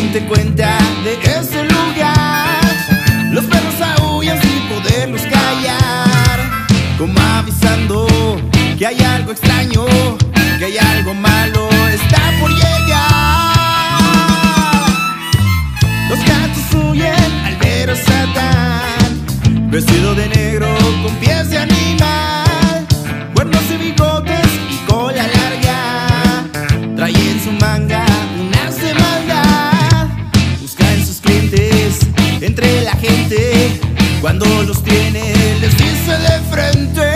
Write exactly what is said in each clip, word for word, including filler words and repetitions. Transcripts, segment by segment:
Ponte cuenta de ese lugar. Los perros aúllan sin poderlos callar, como avisando que hay algo extraño, que hay algo malo, está por llegar. Los gatos huyen al ver a Satán, vestido de negro con pies de animal, cuernos y bigotes y cola larga. Trae en su manga un as de maldad, busca en sus clientes entre la gente. Cuando los tiene les dice de frente: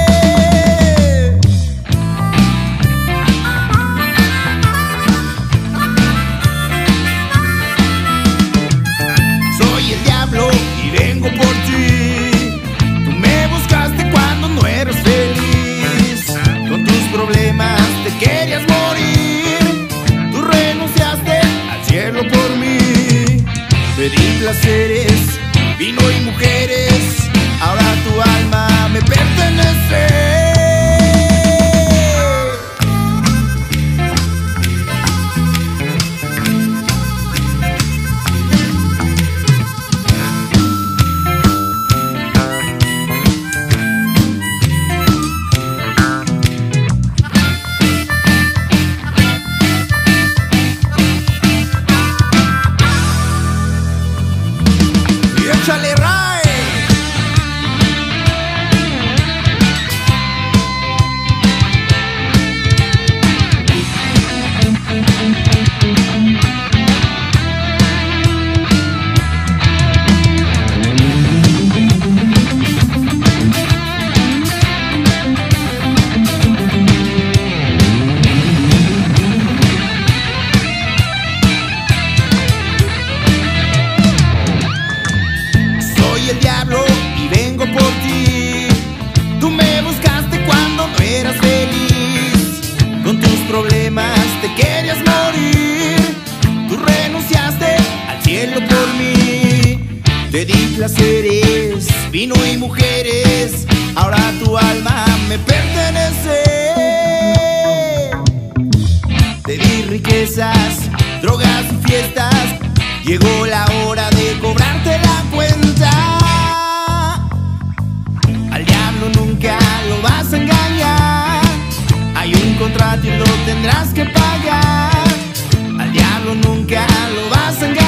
soy el diablo y vengo por ti. Tú me buscaste cuando no eras feliz, con tus problemas te querías morir. Tú renunciaste al cielo por mí. Pedí placeres, vino y mujeres, ahora tu alma me pertenece. ¡Échale, Ray! Soy el diablo y vengo por ti. Tú me buscaste cuando no eras feliz, con tus problemas te querías morir. Tú renunciaste al cielo por mí. Te di placeres, vino y mujeres, ahora tu alma me pertenece. Te di riquezas, drogas y fiestas, llegó la hora de cobrarte la cuenta. Al diablo nunca lo vas a engañar, hay un contrato y lo tendrás que pagar. Al diablo nunca lo vas a engañar.